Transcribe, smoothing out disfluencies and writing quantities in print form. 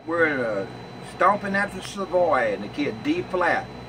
We're Stompin' at the Savoy in the key of D flat.